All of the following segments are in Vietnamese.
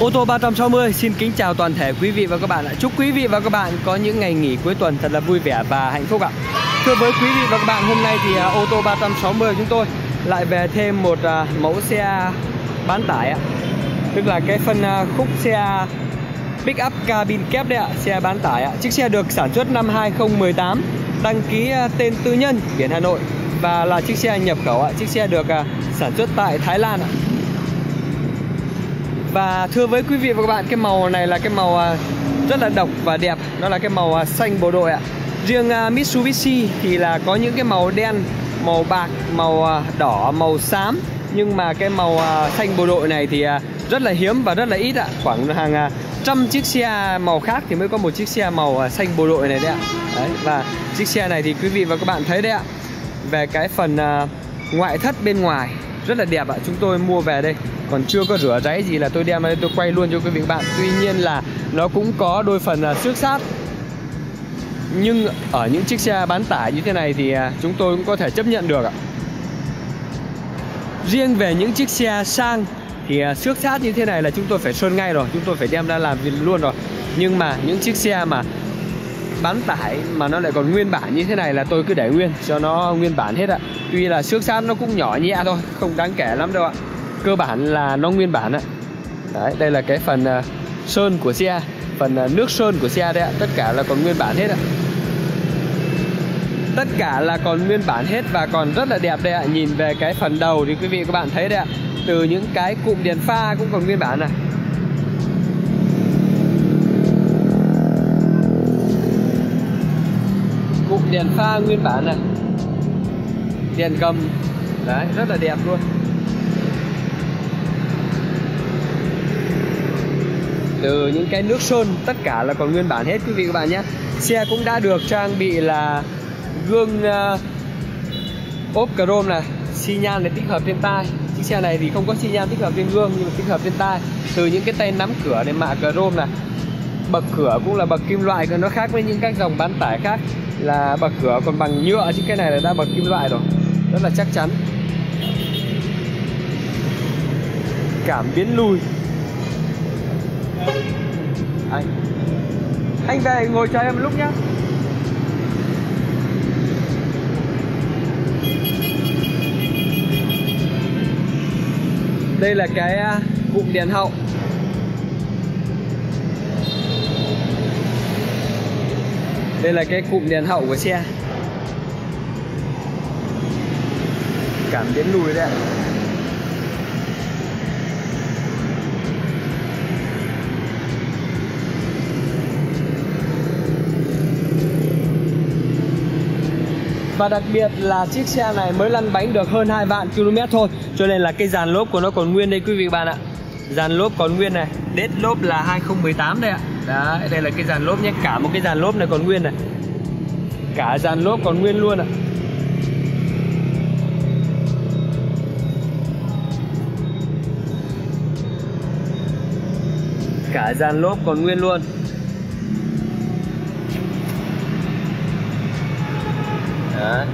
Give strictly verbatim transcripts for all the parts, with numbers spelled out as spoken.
Ô tô ba trăm sáu mươi xin kính chào toàn thể quý vị và các bạn ạ. Chúc quý vị và các bạn có những ngày nghỉ cuối tuần thật là vui vẻ và hạnh phúc ạ. Thưa với quý vị và các bạn, hôm nay thì uh, ô tô ba trăm sáu mươi chúng tôi lại về thêm một uh, mẫu xe bán tải ạ. Tức là cái phần uh, khúc xe pick up cabin kép đấy ạ, xe bán tải ạ. Chiếc xe được sản xuất năm hai không một tám, đăng ký uh, tên tư nhân, biển Hà Nội và là chiếc xe nhập khẩu ạ. Chiếc xe được uh, sản xuất tại Thái Lan ạ. Và thưa với quý vị và các bạn, cái màu này là cái màu rất là độc và đẹp. Đó là cái màu xanh bộ đội ạ. Riêng Mitsubishi thì là có những cái màu đen, màu bạc, màu đỏ, màu xám. Nhưng mà cái màu xanh bộ đội này thì rất là hiếm và rất là ít ạ. Khoảng hàng trăm chiếc xe màu khác thì mới có một chiếc xe màu xanh bộ đội này đấy ạ. Đấy, và chiếc xe này thì quý vị và các bạn thấy đấy ạ. Về cái phần ngoại thất bên ngoài rất là đẹp ạ. Chúng tôi mua về đây còn chưa có rửa ráy gì là tôi đem đây tôi quay luôn cho quý vị và các bạn. Tuy nhiên là nó cũng có đôi phần là xước sát. Nhưng ở những chiếc xe bán tải như thế này thì chúng tôi cũng có thể chấp nhận được ạ. Riêng về những chiếc xe sang thì xước sát như thế này là chúng tôi phải sơn ngay rồi, chúng tôi phải đem ra làm việc luôn rồi. Nhưng mà những chiếc xe mà bán tải mà nó lại còn nguyên bản như thế này là tôi cứ để nguyên cho nó nguyên bản hết ạ. Tuy là xước sát nó cũng nhỏ nhẹ thôi, không đáng kể lắm đâu ạ. Cơ bản là nó nguyên bản ạ. Đấy, đây là cái phần uh, sơn của xe, phần uh, nước sơn của xe đấy ạ. Tất cả là còn nguyên bản hết ạ. Tất cả là còn nguyên bản hết và còn rất là đẹp đây ạ. Nhìn về cái phần đầu thì quý vị các bạn thấy đấy ạ. Từ những cái cụm đèn pha cũng còn nguyên bản này. Cụm đèn pha nguyên bản này. Đèn gầm. Đấy, rất là đẹp luôn. Từ những cái nước sơn tất cả là còn nguyên bản hết quý vị các bạn nhé. Xe cũng đã được trang bị là gương uh, ốp chrome này, xi nhan để tích hợp trên tai. Chiếc xe này thì không có xi nhan tích hợp trên gương nhưng mà tích hợp trên tai. Từ những cái tay nắm cửa này mạ chrome này. Bậc cửa cũng là bậc kim loại, nó khác với những các dòng bán tải khác là bậc cửa còn bằng nhựa, chứ cái này là đã bậc kim loại rồi, rất là chắc chắn. Cảm biến lùi. Anh Anh về ngồi chờ em một lúc nhá. Đây là cái cụm đèn hậu. Đây là cái cụm đèn hậu của xe. Cảm biến lùi đấy ạ. Và đặc biệt là chiếc xe này mới lăn bánh được hơn hai vạn ki lô mét thôi, cho nên là cái dàn lốp của nó còn nguyên đây quý vị bạn ạ. Dàn lốp còn nguyên này, đết lốp là hai không một tám đây ạ. Đấy, đây là cái dàn lốp nhé, cả một cái dàn lốp này còn nguyên này. Cả dàn lốp còn nguyên luôn ạ. Cả dàn lốp còn nguyên luôn. Đó.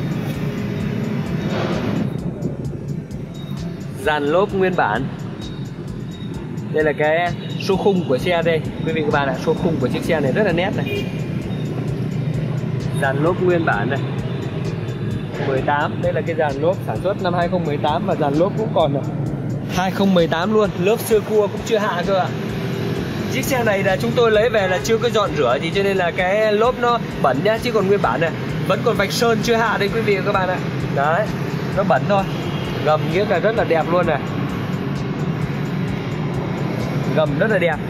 Dàn lốp nguyên bản. Đây là cái số khung của xe đây quý vị các bạn ạ. Số khung của chiếc xe này rất là nét này. Dàn lốp nguyên bản này, mười tám. Đây là cái dàn lốp sản xuất năm hai không một tám và dàn lốp cũng còn hai không một tám luôn. Lớp sơ cua cũng chưa hạ cơ ạ. Chiếc xe này là chúng tôi lấy về là chưa có dọn rửa gì, cho nên là cái lốp nó bẩn nhá, chứ còn nguyên bản này vẫn còn vạch sơn chưa hạ đây quý vị và các bạn ạ. Đấy, nó bẩn thôi. Gầm nghĩa là rất là đẹp luôn này. Gầm rất là đẹp.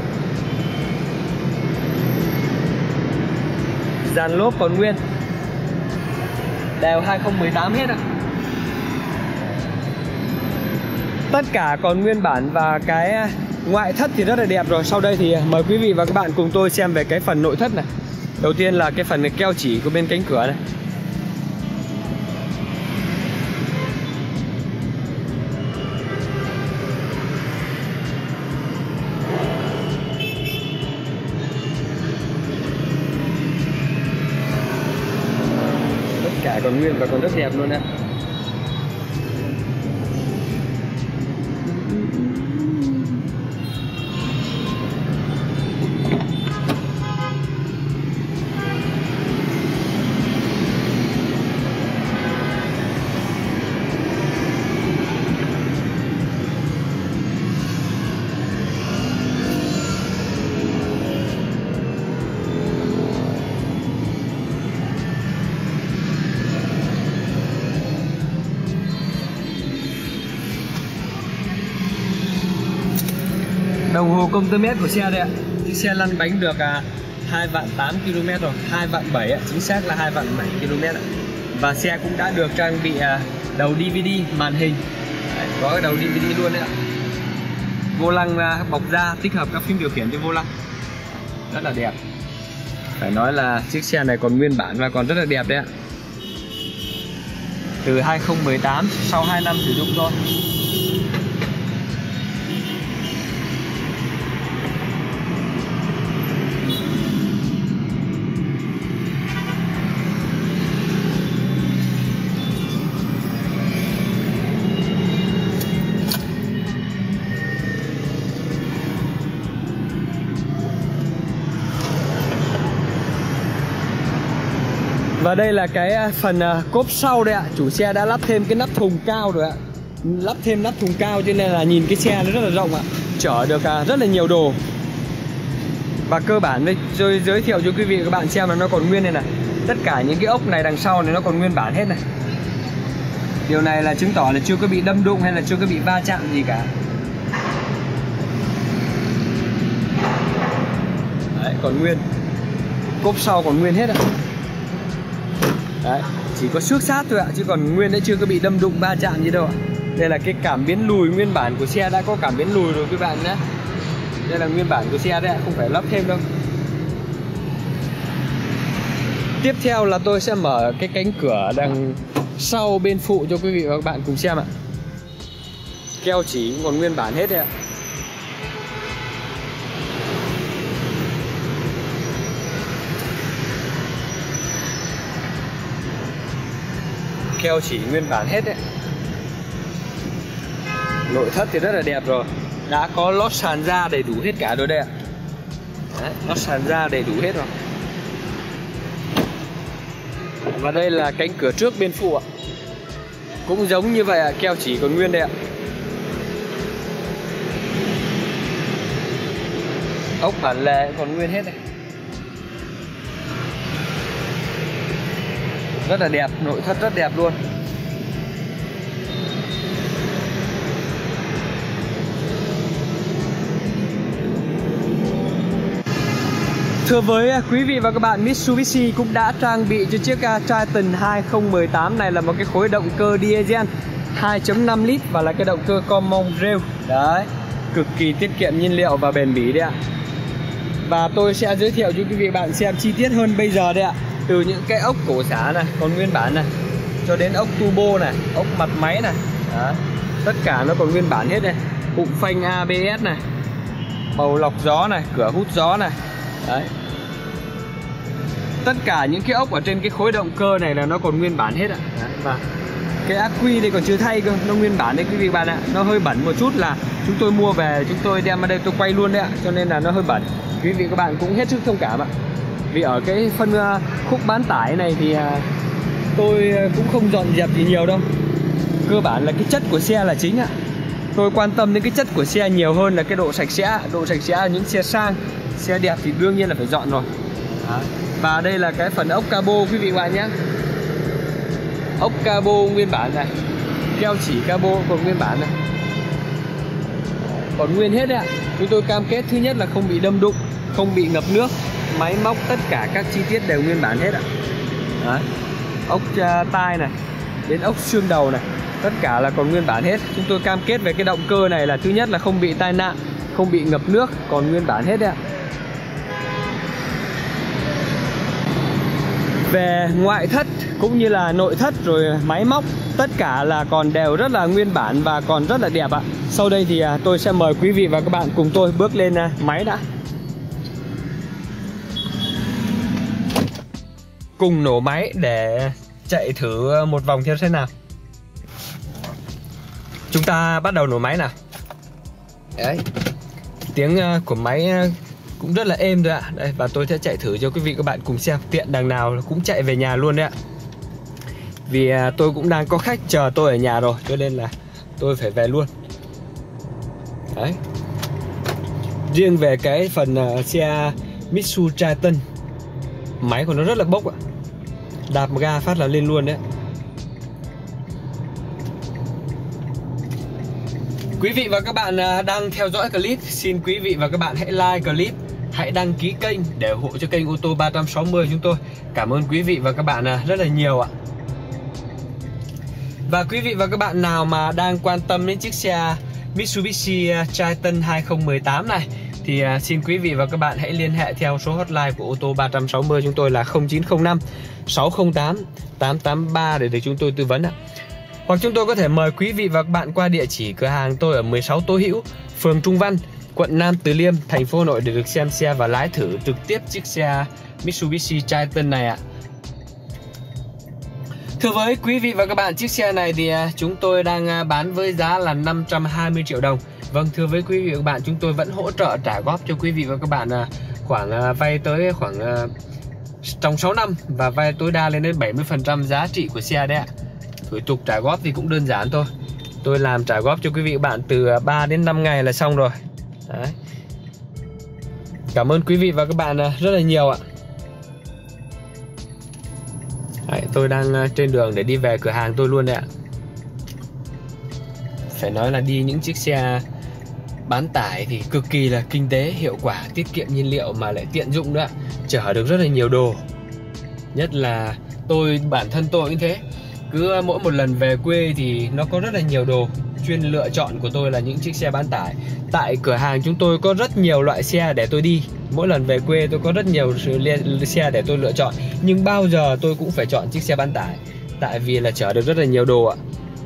Dàn lốp còn nguyên, đều hai không một tám hết ạ. Tất cả còn nguyên bản và cái ngoại thất thì rất là đẹp rồi. Sau đây thì mời quý vị và các bạn cùng tôi xem về cái phần nội thất này. Đầu tiên là cái phần keo chỉ của bên cánh cửa này. Tất cả còn nguyên và còn rất đẹp luôn đấy. Đồng hồ công tơ mét của xe đây ạ. Chiếc xe lăn bánh được à, hai vạn tám ki lô mét rồi, hai vạn bảy ạ, chính xác là hai vạn bảy ki lô mét ạ. Và xe cũng đã được trang bị à, đầu đê vê đê màn hình. Đấy, có đầu đê vê đê luôn đấy ạ. Vô lăng à, bọc da tích hợp các phím điều khiển trên vô lăng. Rất là đẹp. Phải nói là chiếc xe này còn nguyên bản và còn rất là đẹp đấy ạ. Từ hai không một tám, sau hai năm sử dụng thôi. Và đây là cái phần cốp sau đây ạ. Chủ xe đã lắp thêm cái nắp thùng cao rồi ạ. Lắp thêm nắp thùng cao cho nên là nhìn cái xe nó rất là rộng ạ. Chở được rất là nhiều đồ. Và cơ bản đây tôi giới thiệu cho quý vị và các bạn xem là nó còn nguyên này này. Tất cả những cái ốc này đằng sau này nó còn nguyên bản hết này. Điều này là chứng tỏ là chưa có bị đâm đụng hay là chưa có bị va chạm gì cả. Đấy, còn nguyên. Cốp sau còn nguyên hết ạ. Đấy, chỉ có xước sát thôi ạ, chứ còn nguyên đã chưa có bị đâm đụng va chạm gì đâu ạ. Đây là cái cảm biến lùi nguyên bản của xe, đã có cảm biến lùi rồi các bạn nhé. Đây là nguyên bản của xe đấy ạ, không phải lắp thêm đâu. Tiếp theo là tôi sẽ mở cái cánh cửa đằng sau bên phụ cho quý vị và các bạn cùng xem ạ. Keo chỉ còn nguyên bản hết đấy ạ. Keo chỉ nguyên bản hết đấy. Nội thất thì rất là đẹp rồi. Đã có lót sàn da đầy đủ hết cả rồi đây ạ. Đấy, lót sàn da đầy đủ hết rồi. Và đây là cánh cửa trước bên phụ ạ. Cũng giống như vậy ạ, keo chỉ còn nguyên đây ạ. Ốc bản lề còn nguyên hết đây. Rất là đẹp, nội thất rất đẹp luôn. Thưa với quý vị và các bạn, Mitsubishi cũng đã trang bị cho chiếc Triton hai không một tám này là một cái khối động cơ diesel hai chấm năm lít và là cái động cơ Common Rail. Đấy, cực kỳ tiết kiệm nhiên liệu và bền bỉ đấy ạ. Và tôi sẽ giới thiệu cho quý vị và bạn xem chi tiết hơn bây giờ đây ạ. Từ những cái ốc cổ xả này, còn nguyên bản này, cho đến ốc turbo này, ốc mặt máy này. Đấy, tất cả nó còn nguyên bản hết này. Cụm phanh a bê ét này, bầu lọc gió này, cửa hút gió này. Đấy, tất cả những cái ốc ở trên cái khối động cơ này là nó còn nguyên bản hết ạ. Đấy, và cái ắc quy đây còn chưa thay cơ, nó nguyên bản đấy quý vị bạn ạ. Nó hơi bẩn một chút là chúng tôi mua về, chúng tôi đem ở đây tôi quay luôn đấy ạ, cho nên là nó hơi bẩn. Quý vị các bạn cũng hết sức thông cảm ạ. Vì ở cái phân khúc bán tải này thì tôi cũng không dọn dẹp gì nhiều đâu. Cơ bản là cái chất của xe là chính ạ. Tôi quan tâm đến cái chất của xe nhiều hơn là cái độ sạch sẽ. Độ sạch sẽ là những xe sang, xe đẹp thì đương nhiên là phải dọn rồi. Đó. Và đây là cái phần ốc cabo quý vị bạn nhé. Ốc cabo nguyên bản này, keo chỉ cabo còn nguyên bản này, còn nguyên hết đấy ạ. Chúng tôi cam kết thứ nhất là không bị đâm đụng, không bị ngập nước. Máy móc tất cả các chi tiết đều nguyên bản hết ạ. Đấy. Ốc uh, tai này, đến ốc xương đầu này, tất cả là còn nguyên bản hết. Chúng tôi cam kết về cái động cơ này là thứ nhất là không bị tai nạn, không bị ngập nước, còn nguyên bản hết đấy ạ. Về ngoại thất cũng như là nội thất rồi máy móc, tất cả là còn đều rất là nguyên bản và còn rất là đẹp ạ. Sau đây thì tôi sẽ mời quý vị và các bạn cùng tôi bước lên máy đã. Cùng nổ máy để chạy thử một vòng theo thế nào. Chúng ta bắt đầu nổ máy nào. Đấy, tiếng của máy cũng rất là êm rồi ạ. Đây, và tôi sẽ chạy thử cho quý vị các bạn cùng xem. Tiện đằng nào cũng chạy về nhà luôn đấy ạ. Vì tôi cũng đang có khách chờ tôi ở nhà rồi, cho nên là tôi phải về luôn. Đấy. Riêng về cái phần xe Mitsubishi Triton, máy của nó rất là bốc ạ. Đạp ga phát là lên luôn đấy. Quý vị và các bạn đang theo dõi clip, xin quý vị và các bạn hãy like clip, hãy đăng ký kênh để ủng hộ cho kênh ô tô ba trăm sáu mươi chúng tôi. Cảm ơn quý vị và các bạn rất là nhiều ạ. Và quý vị và các bạn nào mà đang quan tâm đến chiếc xe Mitsubishi Triton hai không một tám này thì xin quý vị và các bạn hãy liên hệ theo số hotline của ô tô ba trăm sáu mươi chúng tôi là không chín không năm sáu không tám tám tám ba để được chúng tôi tư vấn ạ. Hoặc chúng tôi có thể mời quý vị và các bạn qua địa chỉ cửa hàng tôi ở mười sáu Tô Hữu, phường Trung Văn, quận Nam Từ Liêm, thành phố Hà Nội để được xem xe và lái thử trực tiếp chiếc xe Mitsubishi Triton này ạ. Thưa với quý vị và các bạn, chiếc xe này thì chúng tôi đang bán với giá là năm trăm hai mươi triệu đồng. Vâng, thưa với quý vị và các bạn, chúng tôi vẫn hỗ trợ trả góp cho quý vị và các bạn khoảng vay tới khoảng trong sáu năm và vay tối đa lên đến bảy mươi phần trăm giá trị của xe đấy ạ. Thủ tục trả góp thì cũng đơn giản thôi. Tôi làm trả góp cho quý vị và các bạn từ ba đến năm ngày là xong rồi. Đấy. Cảm ơn quý vị và các bạn rất là nhiều ạ. Đấy, tôi đang trên đường để đi về cửa hàng tôi luôn đấy ạ. Phải nói là đi những chiếc xe bán tải thì cực kỳ là kinh tế, hiệu quả, tiết kiệm nhiên liệu mà lại tiện dụng nữa, chở được rất là nhiều đồ. Nhất là tôi, bản thân tôi cũng thế. Cứ mỗi một lần về quê thì nó có rất là nhiều đồ. Chuyên lựa chọn của tôi là những chiếc xe bán tải. Tại cửa hàng chúng tôi có rất nhiều loại xe để tôi đi. Mỗi lần về quê tôi có rất nhiều xe để tôi lựa chọn. Nhưng bao giờ tôi cũng phải chọn chiếc xe bán tải, tại vì là chở được rất là nhiều đồ ạ.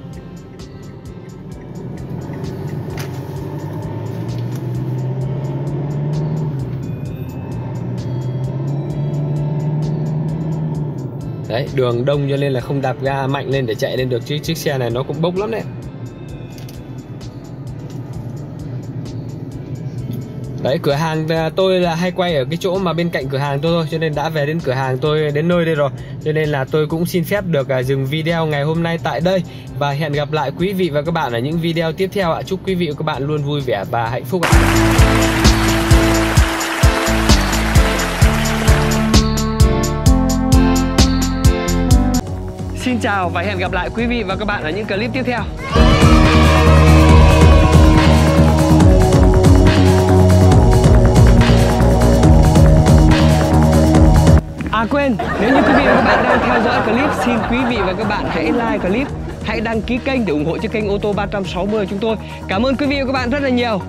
Đấy, đường đông cho nên là không đạp ga mạnh lên để chạy lên được, chứ chiếc xe này nó cũng bốc lắm đấy. Đấy, cửa hàng tôi là hay quay ở cái chỗ mà bên cạnh cửa hàng tôi thôi, cho nên đã về đến cửa hàng tôi, đến nơi đây rồi, cho nên là tôi cũng xin phép được dừng video ngày hôm nay tại đây. Và hẹn gặp lại quý vị và các bạn ở những video tiếp theo ạ. Chúc quý vị và các bạn luôn vui vẻ và hạnh phúc ạ. Xin chào và hẹn gặp lại quý vị và các bạn ở những clip tiếp theo. À quên, nếu như quý vị và các bạn đang theo dõi clip, xin quý vị và các bạn hãy like clip, hãy đăng ký kênh để ủng hộ cho kênh ô tô ba trăm sáu mươi chúng tôi. Cảm ơn quý vị và các bạn rất là nhiều.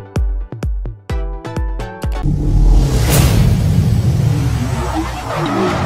You